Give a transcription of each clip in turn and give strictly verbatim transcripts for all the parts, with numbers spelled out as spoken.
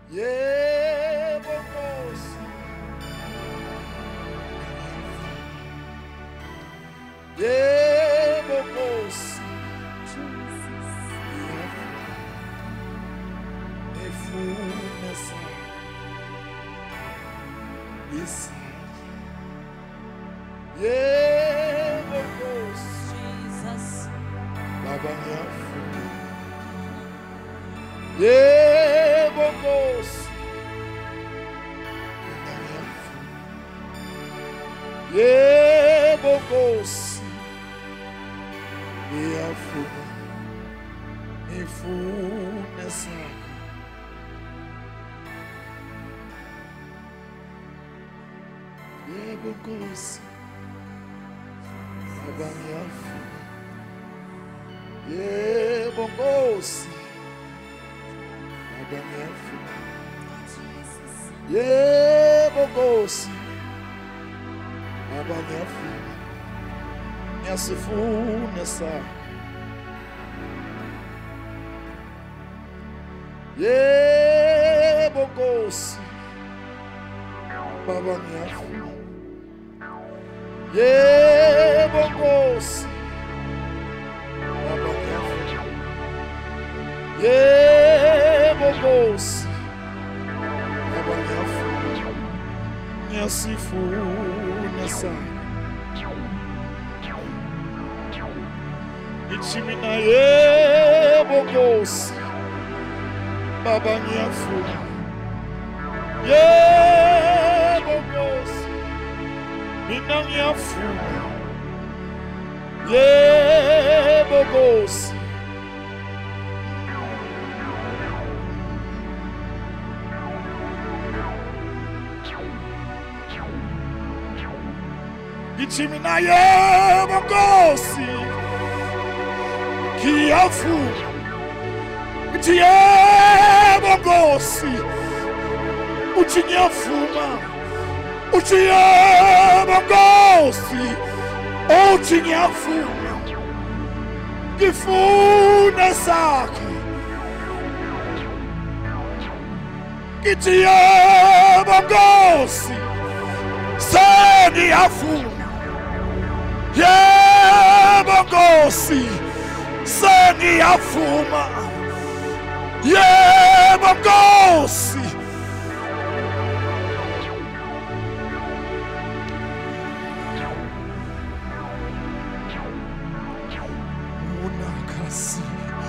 Yebo Nkosi. Yebo Nkosi. Nifuna sana. Yes. Yebo Nkosi. Jesus. Baba ngiyafuna. Yebo Nkosi. Yebo Nkosi. Ngiyafuna. Ngifuna sana. Yebo Nkosi. Baba ngiyafuna. Yebo Nkosi. Baba ngiyafuna. Yebo Nkosi. Baba ngiyafuna. Ngiyasifuna sana. Yebo Nkosi. Baba ngiyafuna. Yebo Nkosi. Baba ngiyafuna. Yebo Nkosi. Baba ngiyafuna. Ngiyasifuna sana. Ithi mina yebo Nkosi. Baba ngiyafuna. Yebo Nkosi. Mina ngiyafuna. Yebo Nkosi. Ithi mina yebo Nkosi. Ngiyafuna. Ithi yebo Nkosi. Uthi ngiyafuna. Uthi yebo Nkosi. Uthi ngiyafuna. Ngifuna sakho. Ngithi yebo Nkosi. Sengiyafuna. Yebo Nkosi. Sengiyafuna. Yebo Nkosi. Unakasi.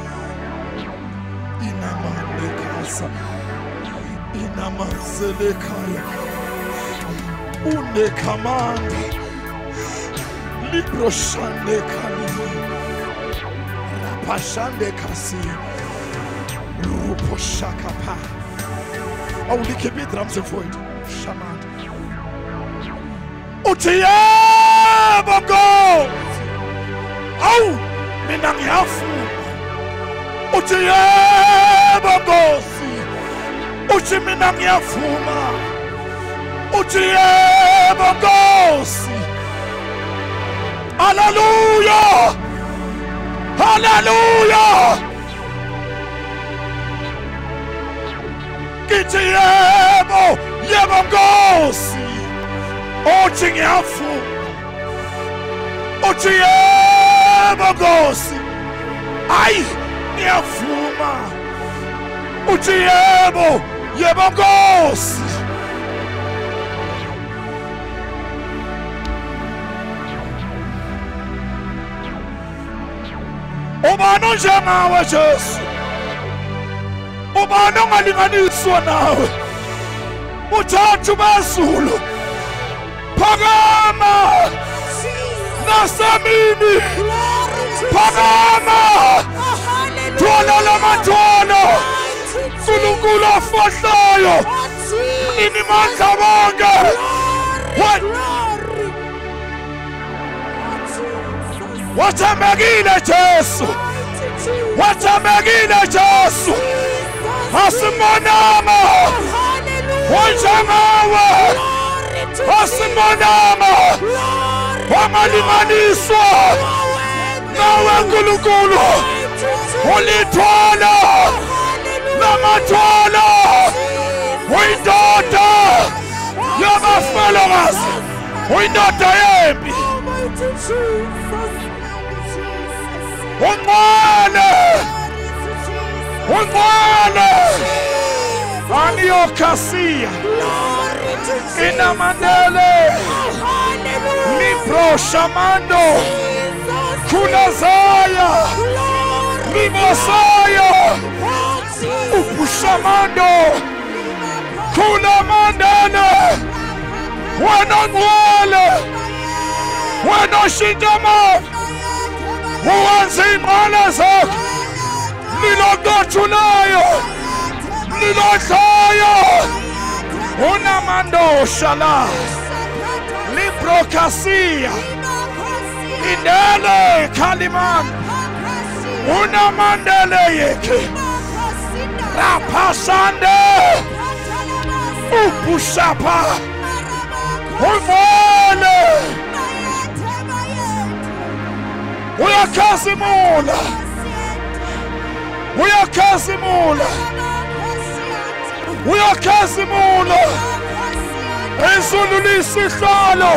Inamanekasa. Inamanzelekaya. Unekamandi. Libroshande kali. Rapashande kasi. Ruposhakapa. Awulike drums and void. Shamad. Utiyebo Nkosi. Awu mina ngiyafuna. Utiyebo Nkosi. Uthi mina ngiyafuna. Utiyebo Nkosi. Hallelujah. Hallelujah. Ngithi yebo, yebo Nkosi. Uthi ngiyafuna. Uthi yebo Nkosi. Ayi, ngiyafuna. Uthi yebo, yebo Nkosi. Ubani onjengawe Jesu? Ubani ongalinganiswa nawe? Uthathu bezulu phakama nasemini phakama thola lamatholo uNkulunkulu afahlayo ini mandla bonke wathembekile Jesu wathembekile Jesu asimonama wanjengawe asimonama wangalinganiswa nawe Nkulunkulu ulithola lamatholo Uyindoda yempi. Ungqwele. Ungqwele. Aniokasia. Inamandele. Libro Shamando. Kulazaya. Libosaya. Upushamando. Kulamandele. Wena ngwele. Wena shintama. Uwanzi imqala zakho. Lilogothulayo. Lilohlaya. Unamando shala. Librokasia. Indele Kaliman. Unamandele yeke. Rapasande. Upushapa. Ungwele. Uyakhasimula. Uyakhasimula. Uyakhasimula. Ezululisa isihlalo.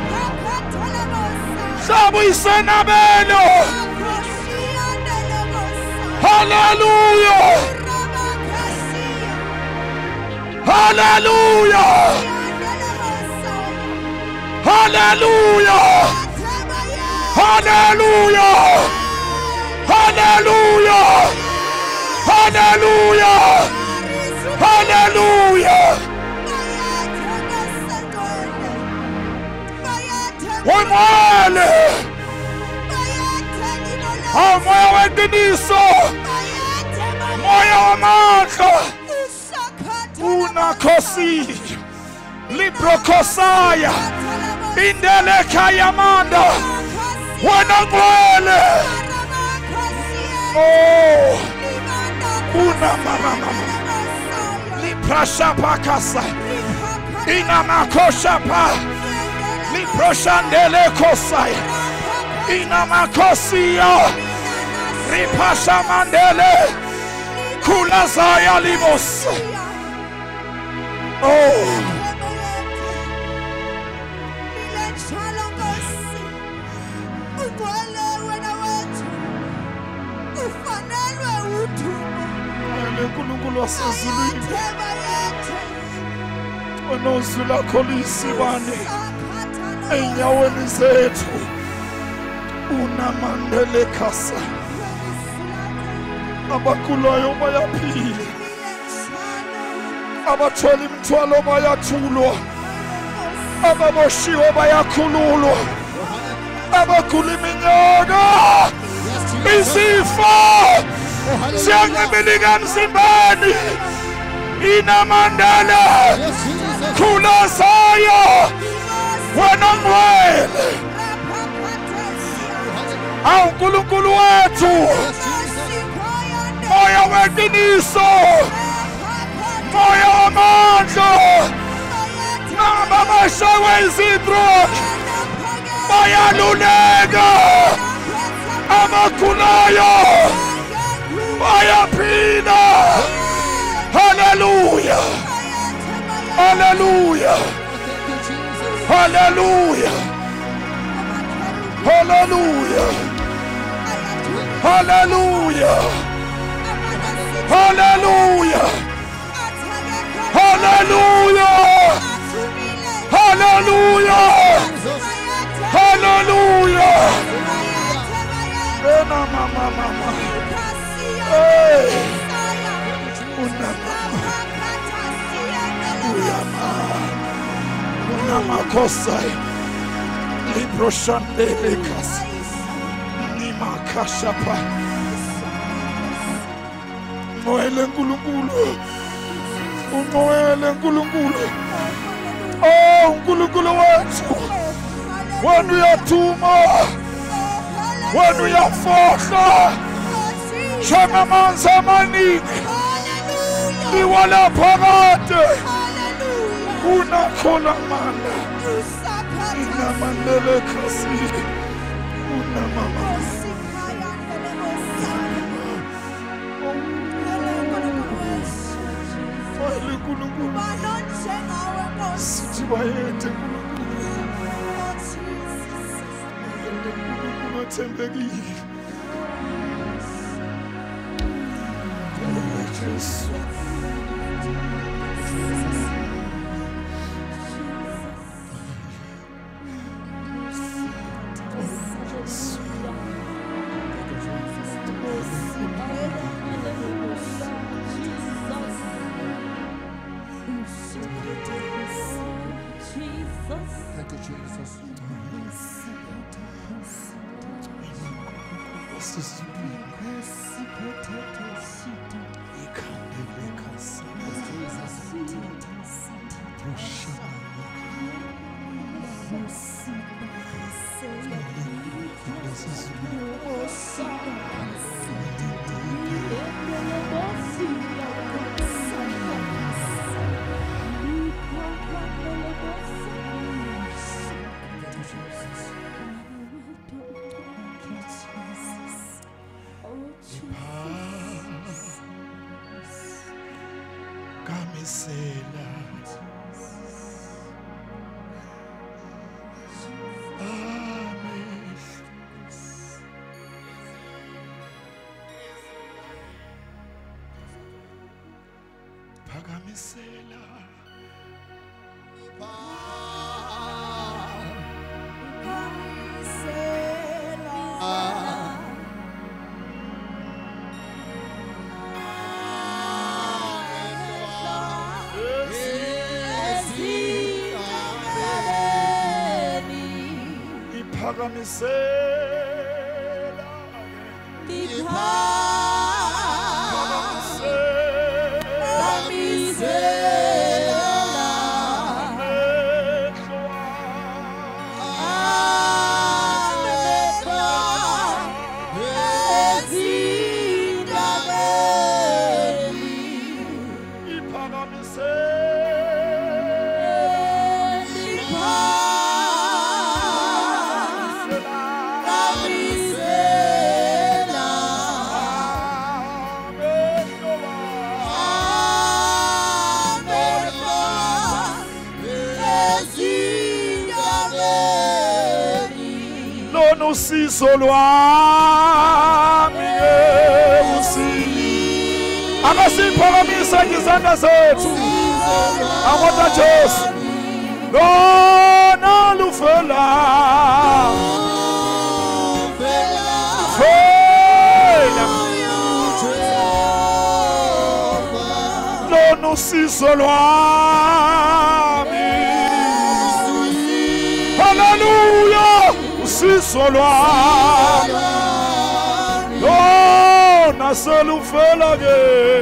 Hlaba isenabelo. Hallelujah. Hallelujah. Hallelujah. Hallelujah. Hallelujah. Hallelujah. Hallelujah. Ungqwele. Moya weqiniso. Moya wamandla. Unakhosi. Librokosaya. Indele Kayamanda. Wena ngwele. Oh. Una mama mama. Liprashapa kasa. Ina makoshapa. Liproshandele kosaya. Ina makosia. Ripasha mandele. Kulazaya limos. Oh. uNkulunkulu wasezulwini onozula kholisibane enyaweni zethu unamandele khasa abagulayo bayaphila abathwala imithwalo bayathulwa ababoshiwe bayakhululwa abagula iminyaka isifo siyancibilika emzimbeni inamandala khulazaya wena ngwele awu uNkulunkulu wethu moya weqiniso moya wamandla naba bashawe izidrogi bayaluleka abagulayo bayaphila. Hallelujah. Hallelujah. Hallelujah. Hallelujah. Hallelujah. Hallelujah. Hallelujah. Hallelujah. Hallelujah. Ena mama mama. Hey. Una mama. Uyama. Una makosa. Libro shandele kasi. Nima kashapa. Moele Nkulunkulu. Moele Nkulunkulu. Oh, Nkulunkulu wethu. Wenu yathuma. Wenu yafohla. Shamamanzi amaningi. Iwala phakade. Unakhola manda. Inamandele khasi. Unamama. Sithi bayethe Nkulunkulu. othembekile. Oh Jesu. Thank you, Jesus. Kamisela. Amen. Phakamisela. Phakamisela. Usizo lwami usizo akasiphakamisa izandla zethu amota Jesu lona luvela fela lona usizo lwami hallelujah usizo lwami lona seluvela ke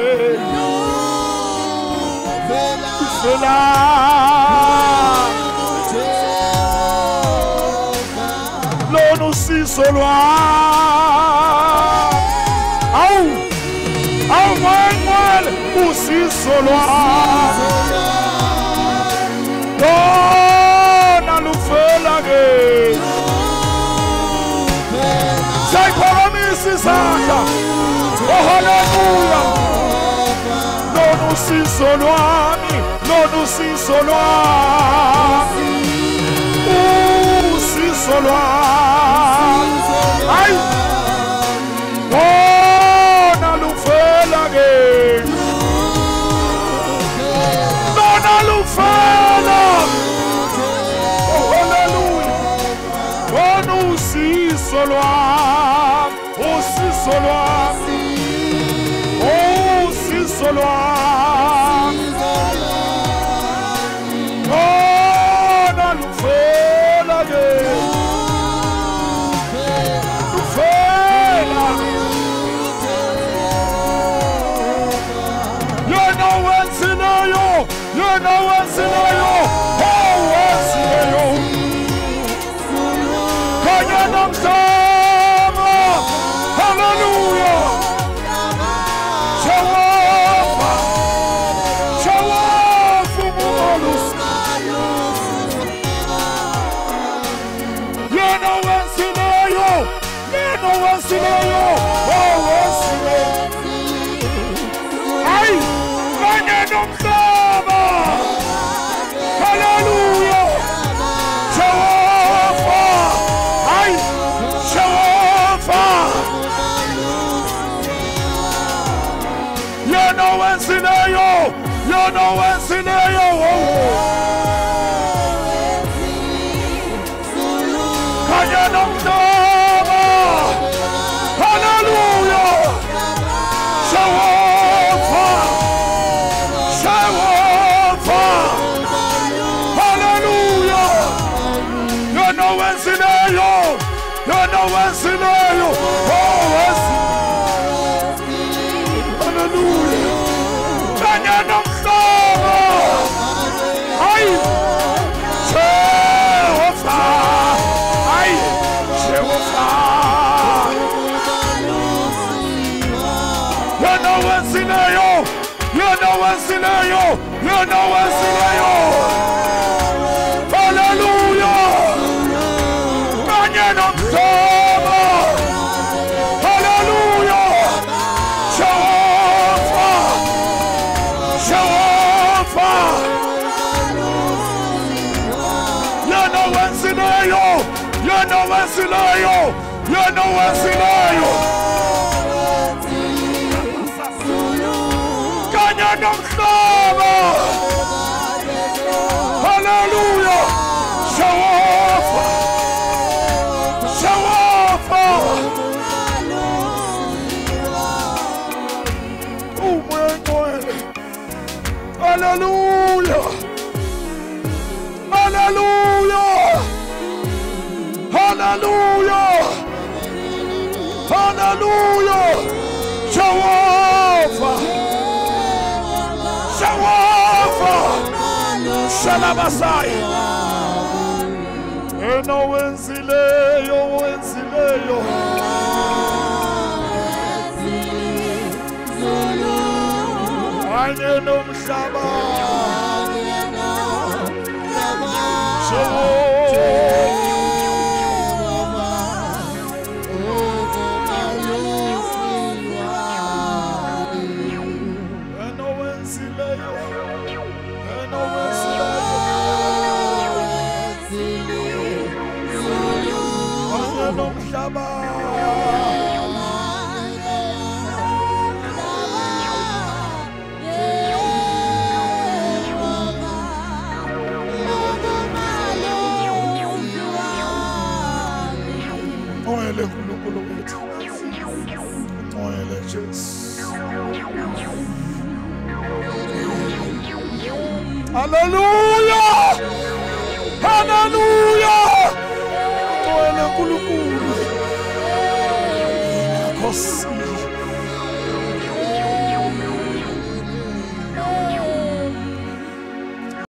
uvela lona usizo lwami awu awu mwana usizo lwami lona luvela ke sayiphakamisa izandla oh hallelujah lona usizo lwami lona usizo lwami usizo lwami hayi lona luvela ke lona luvela oh hallelujah lona usizo lwami usizo lwami usizo lwami lona luvela ke luvela yena wenzileyo yena wenzileyo oh wenzileyo kanye nomhlaba hallelujah Jehovah Jehovah Mulus yena wenzileyo yena wenzileyo oh wenzileyo ay kanye nomhlaba hallelujah Jehovah ay Jehovah Yena wenzileyo, yena wenzileyo. Kanye nomhlaba. Hallelujah. Shawova, Shawova. Hallelujah. Yena wenzileyo, yena wenzileyo. Oh, hallelujah. Kanye nomhlaba. Ay, Shawova. Ay, Shawova. Yena wenzileyo, yena wenzileyo, yena wenzileyo. Hallelujah. Kanye nomhlaba. Hallelujah. Shawova, Shawova. Yena wenzileyo, yena wenzileyo, yena wenzileyo. Kanye nomhlaba. Hallelujah. Shawova, Shawova. Oh, my God. Hallelujah. Hallelujah. Hallelujah. Hallelujah. Shawova. Shawova. Shalabasai. Eno wenzileyo, wenzileyo. Kanye nomhlaba. Eno wenzileyo, eno wenzileyo. Kanye nomhlaba. Oyele uNkulunkulu wethu. Oyele Jesu. Hallelujah. Hallelujah.